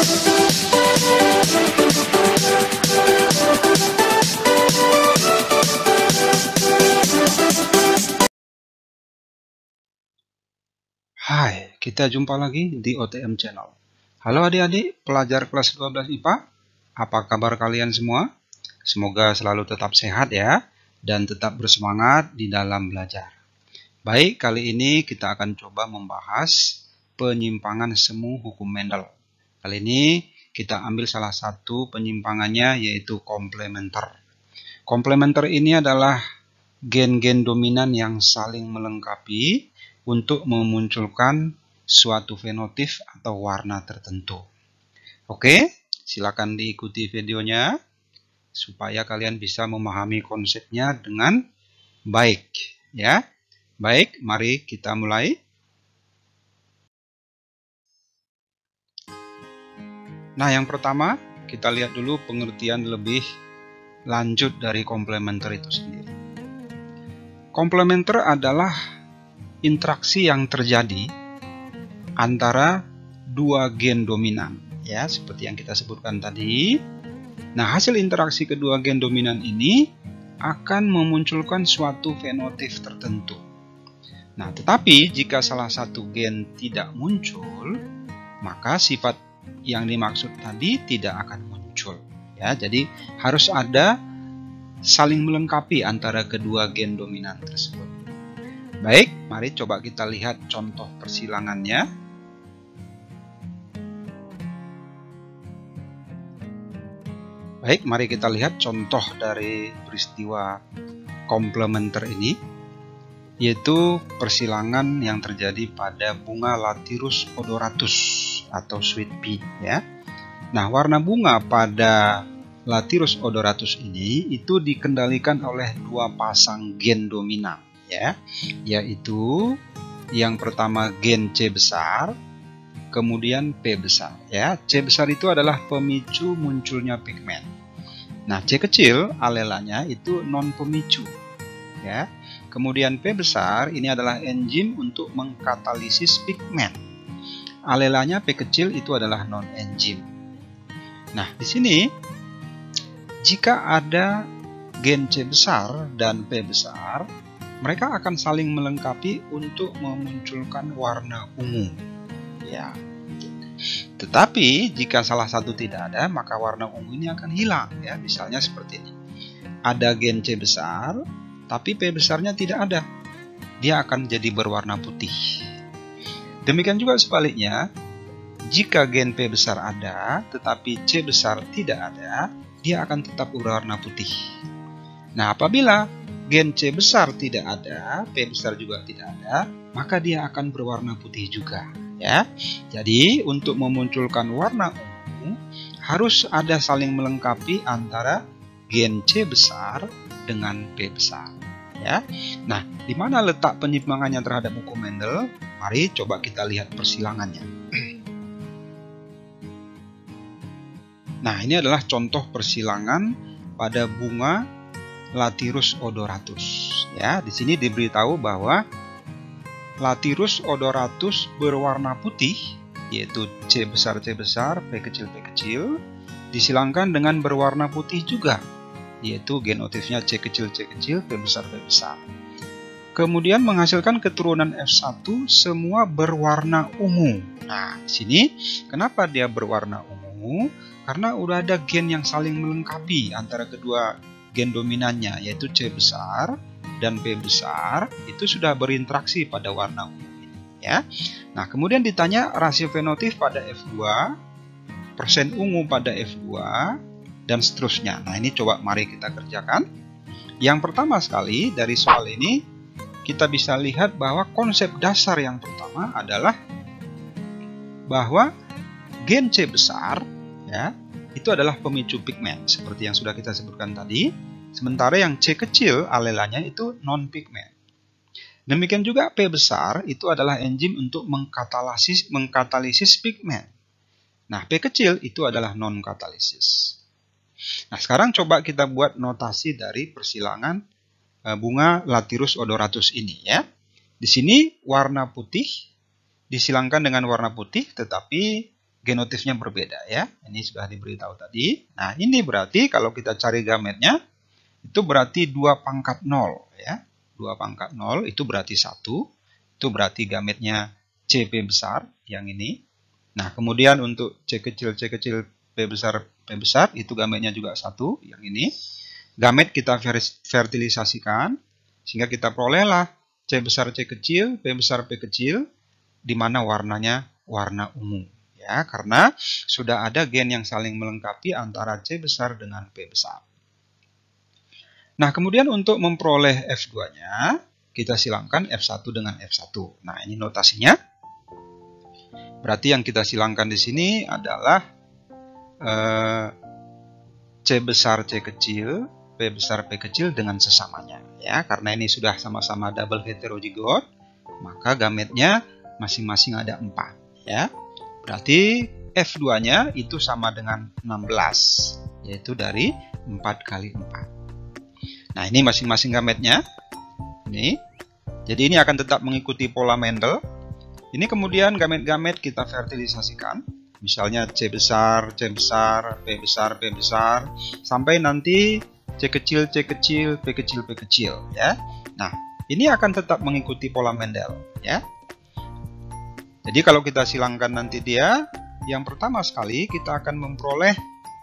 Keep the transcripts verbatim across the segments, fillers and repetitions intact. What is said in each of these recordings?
Hai, kita jumpa lagi di O T M Channel. Halo adik-adik, pelajar kelas dua belas I P A. Apa kabar kalian semua? Semoga selalu tetap sehat ya, dan tetap bersemangat di dalam belajar. Baik, kali ini kita akan coba membahas penyimpangan semu hukum Mendel. Kali ini kita ambil salah satu penyimpangannya, yaitu komplementer. Komplementer ini adalah gen-gen dominan yang saling melengkapi untuk memunculkan suatu fenotip atau warna tertentu. Oke, silakan diikuti videonya supaya kalian bisa memahami konsepnya dengan baik ya. Baik, mari kita mulai. Nah, yang pertama kita lihat dulu pengertian lebih lanjut dari komplementer itu sendiri. Komplementer adalah interaksi yang terjadi antara dua gen dominan, ya, seperti yang kita sebutkan tadi. Nah, hasil interaksi kedua gen dominan ini akan memunculkan suatu fenotip tertentu. Nah, tetapi jika salah satu gen tidak muncul, maka sifat yang dimaksud tadi tidak akan muncul, ya. Jadi harus ada saling melengkapi antara kedua gen dominan tersebut. Baik, mari coba kita lihat contoh persilangannya. Baik, mari kita lihat contoh dari peristiwa komplementer ini, yaitu persilangan yang terjadi pada bunga Lathyrus odoratus atau sweet pea ya. Nah, warna bunga pada Lathyrus odoratus ini itu dikendalikan oleh dua pasang gen dominan ya, yaitu yang pertama gen C besar, kemudian P besar ya. C besar itu adalah pemicu munculnya pigmen. Nah, C kecil alelanya itu non pemicu ya. Kemudian P besar ini adalah enzim untuk mengkatalisis pigmen. Alelanya P kecil itu adalah non enzim. Nah, di sini jika ada gen C besar dan P besar, mereka akan saling melengkapi untuk memunculkan warna ungu ya. Tetapi jika salah satu tidak ada, maka warna ungu ini akan hilang ya. Misalnya seperti ini. Ada gen C besar, tapi P besarnya tidak ada. Dia akan jadi berwarna putih. Demikian juga sebaliknya, jika gen P besar ada, tetapi C besar tidak ada, dia akan tetap berwarna putih. Nah, apabila gen C besar tidak ada, P besar juga tidak ada, maka dia akan berwarna putih juga ya. Jadi untuk memunculkan warna ungu harus ada saling melengkapi antara gen C besar dengan P besar ya. Nah, di mana letak penyimpangannya terhadap hukum Mendel? Mari coba kita lihat persilangannya. Nah, ini adalah contoh persilangan pada bunga Lathyrus odoratus ya. Di sini diberitahu bahwa Lathyrus odoratus berwarna putih, yaitu C besar C besar, P kecil P kecil, disilangkan dengan berwarna putih juga, yaitu genotipnya C kecil C kecil, P besar P besar. Kemudian menghasilkan keturunan F satu semua berwarna ungu. Nah, di sini kenapa dia berwarna ungu? Karena udah ada gen yang saling melengkapi antara kedua gen dominannya, yaitu C besar dan P besar, itu sudah berinteraksi pada warna ungu ini ya. Nah, kemudian ditanya rasio fenotip pada F dua, persen ungu pada F dua, dan seterusnya. Nah, ini coba mari kita kerjakan. Yang pertama sekali dari soal ini kita bisa lihat bahwa konsep dasar yang pertama adalah bahwa gen C besar ya, itu adalah pemicu pigmen seperti yang sudah kita sebutkan tadi, sementara yang C kecil alelanya itu non pigmen. Demikian juga P besar itu adalah enzim untuk mengkatalisis mengkatalisis pigmen. Nah, P kecil itu adalah non katalisis. Nah, sekarang coba kita buat notasi dari persilangan bunga Lathyrus odoratus ini ya. Di sini warna putih disilangkan dengan warna putih, tetapi genotifnya berbeda ya. Ini sudah diberitahu tadi. Nah, ini berarti kalau kita cari gametnya, itu berarti dua pangkat nol ya. dua pangkat nol itu berarti satu. Itu berarti gametnya C P besar yang ini. Nah, kemudian untuk C kecil C kecil P besar P besar itu gametnya juga satu yang ini. Gamet kita fertilisasikan sehingga kita perolehlah C besar C kecil, P besar P kecil, di mana warnanya warna ungu ya, karena sudah ada gen yang saling melengkapi antara C besar dengan P besar. Nah, kemudian untuk memperoleh F dua-nya, kita silangkan F satu dengan F satu. Nah, ini notasinya. Berarti yang kita silangkan di sini adalah eh, C besar C kecil, P besar P kecil dengan sesamanya. Ya, karena ini sudah sama-sama double heterozigot, maka gametnya masing-masing ada empat. Ya, berarti F dua-nya itu sama dengan enam belas, yaitu dari empat kali empat. Nah, ini masing-masing gametnya. Ini. Jadi ini akan tetap mengikuti pola Mendel. Ini kemudian gamet-gamet kita fertilisasikan. Misalnya C besar, C besar, P besar, P besar. Sampai nanti C kecil, C kecil, P kecil, P kecil. Ya. Nah, ini akan tetap mengikuti pola Mendel. Ya. Jadi kalau kita silangkan nanti dia, yang pertama sekali kita akan memperoleh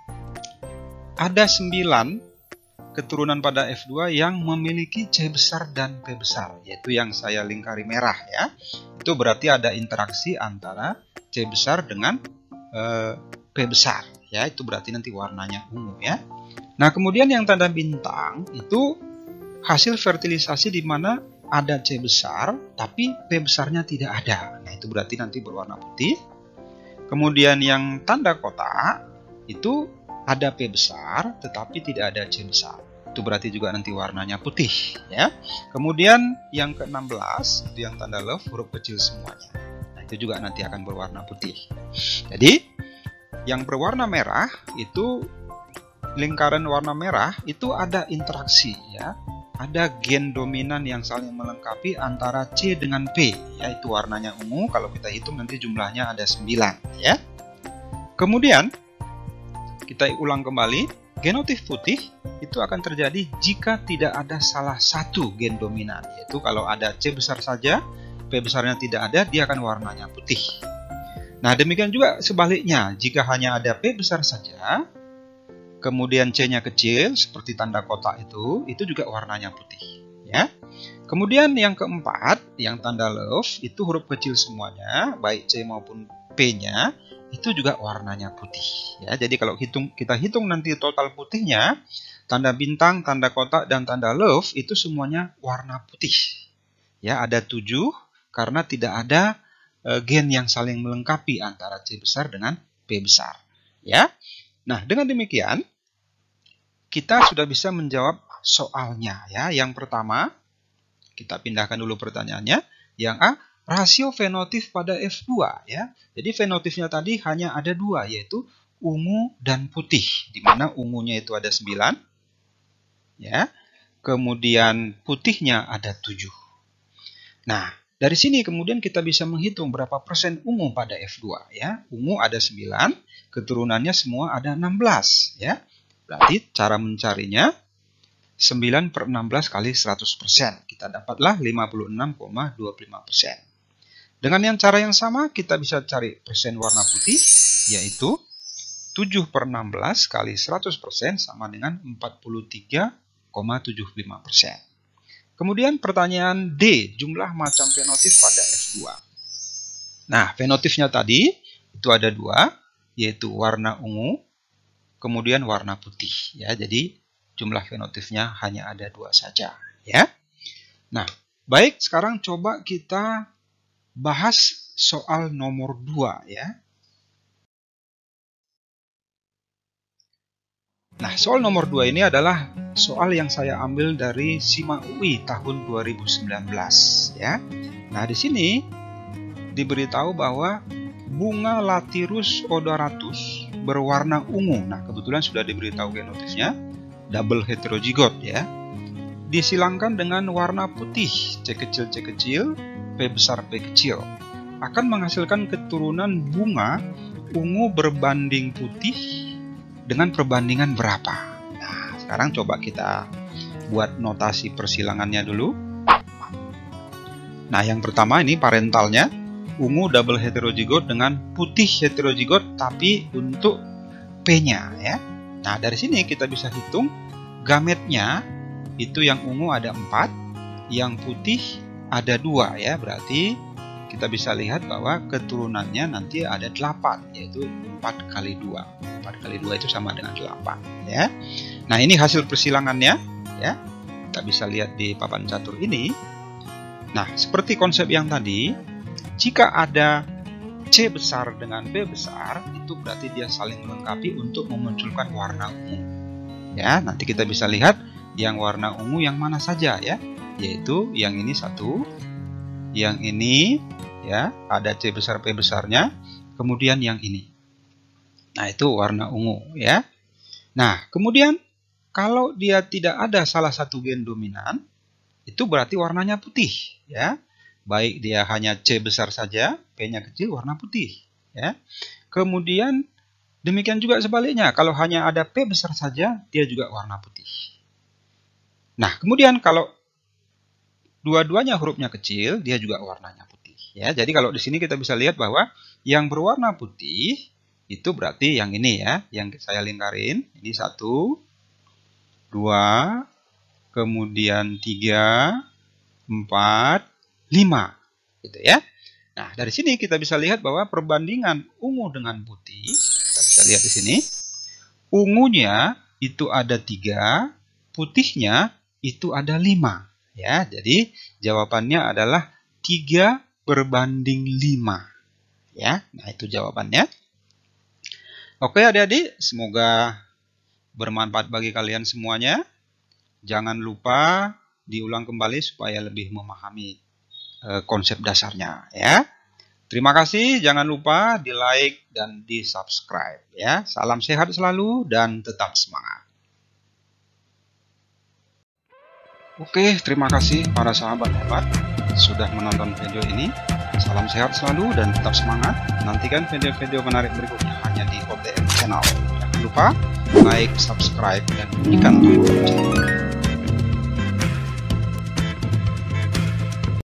ada sembilan keturunan pada F dua yang memiliki C besar dan P besar, yaitu yang saya lingkari merah ya. Itu berarti ada interaksi antara C besar dengan e, P besar ya. Itu berarti nanti warnanya ungu ya. Nah, kemudian yang tanda bintang itu hasil fertilisasi di mana ada C besar tapi P besarnya tidak ada. Nah, itu berarti nanti berwarna putih. Kemudian yang tanda kotak itu ada P besar tetapi tidak ada C besar. Itu berarti juga nanti warnanya putih ya. Kemudian yang ke enam belas itu yang tanda love, huruf kecil semuanya. Nah, itu juga nanti akan berwarna putih. Jadi yang berwarna merah itu lingkaran warna merah itu ada interaksi ya. Ada gen dominan yang saling melengkapi antara C dengan P, yaitu warnanya ungu. Kalau kita hitung nanti jumlahnya ada sembilan ya. Kemudian kita ulang kembali. Genotif putih itu akan terjadi jika tidak ada salah satu gen dominan, yaitu kalau ada C besar saja, P besarnya tidak ada, dia akan warnanya putih. Nah, demikian juga sebaliknya, jika hanya ada P besar saja, kemudian C-nya kecil, seperti tanda kotak itu, itu juga warnanya putih. Ya. Kemudian yang keempat, yang tanda love, itu huruf kecil semuanya, baik C maupun P-nya, itu juga warnanya putih ya. Jadi kalau hitung kita hitung nanti total putihnya, tanda bintang, tanda kotak dan tanda love itu semuanya warna putih. Ya, ada tujuh karena tidak ada e, gen yang saling melengkapi antara C besar dengan P besar, ya. Nah, dengan demikian kita sudah bisa menjawab soalnya ya. Yang pertama, kita pindahkan dulu pertanyaannya. Yang A, rasio fenotip pada F dua ya. Jadi fenotipnya tadi hanya ada dua, yaitu ungu dan putih, di mana ungunya itu ada sembilan ya. Kemudian putihnya ada tujuh. Nah, dari sini kemudian kita bisa menghitung berapa persen ungu pada F dua ya. Ungu ada sembilan, keturunannya semua ada enam belas ya. Berarti cara mencarinya sembilan per enam belas kali seratus persen. Kita dapatlah lima puluh enam koma dua puluh lima persen. Dengan yang cara yang sama, kita bisa cari persen warna putih, yaitu tujuh per enam belas kali seratus persen sama dengan empat puluh tiga koma tujuh puluh lima persen. Kemudian pertanyaan D, jumlah macam fenotip pada F dua. Nah, fenotipnya tadi itu ada dua, yaitu warna ungu, kemudian warna putih. Ya, jadi jumlah fenotipnya hanya ada dua saja. Ya. Nah, baik, sekarang coba kita bahas soal nomor dua ya. Nah, soal nomor dua ini adalah soal yang saya ambil dari SIMA U I tahun dua ribu sembilan belas ya. Nah, di sini diberitahu bahwa bunga Lathyrus odoratus berwarna ungu. Nah, kebetulan sudah diberitahu genotifnya double heterozigot ya. Disilangkan dengan warna putih, C kecil C kecil, P besar P kecil, akan menghasilkan keturunan bunga ungu berbanding putih dengan perbandingan berapa? Nah, sekarang coba kita buat notasi persilangannya dulu. Nah, yang pertama ini parentalnya, ungu double heterozigot dengan putih heterozigot, tapi untuk P-nya ya. Nah, dari sini kita bisa hitung gametnya, itu yang ungu ada empat, yang putih ada dua ya. Berarti kita bisa lihat bahwa keturunannya nanti ada delapan, yaitu empat kali dua. empat kali dua itu sama dengan delapan ya. Nah, ini hasil persilangannya ya. Kita bisa lihat di papan catur ini. Nah, seperti konsep yang tadi, jika ada C besar dengan B besar, itu berarti dia saling melengkapi untuk memunculkan warna ungu. Ya, nanti kita bisa lihat yang warna ungu yang mana saja ya, yaitu yang ini satu, yang ini ya ada C besar P besarnya, kemudian yang ini. Nah, itu warna ungu ya. Nah, kemudian kalau dia tidak ada salah satu gen dominan, itu berarti warnanya putih ya. Baik dia hanya C besar saja, P-nya kecil, warna putih ya. Kemudian demikian juga sebaliknya, kalau hanya ada P besar saja, dia juga warna putih. Nah, kemudian kalau dua-duanya hurufnya kecil, dia juga warnanya putih ya. Jadi kalau di sini kita bisa lihat bahwa yang berwarna putih itu berarti yang ini ya, yang saya lingkarin. Ini satu, dua, kemudian tiga, empat, lima, gitu ya. Nah, dari sini kita bisa lihat bahwa perbandingan ungu dengan putih, kita bisa lihat di sini, ungunya itu ada tiga, putihnya itu ada lima, ya. Jadi jawabannya adalah tiga berbanding lima, ya. Nah, itu jawabannya. Oke, adik-adik, semoga bermanfaat bagi kalian semuanya. Jangan lupa diulang kembali supaya lebih memahami konsep dasarnya ya. Terima kasih, jangan lupa di like dan di subscribe ya. Salam sehat selalu dan tetap semangat. Oke, terima kasih para sahabat hebat sudah menonton video ini. Salam sehat selalu dan tetap semangat. Nantikan video-video menarik berikutnya hanya di O T M Channel. Jangan lupa like, subscribe, dan bunyikan tombol lonceng.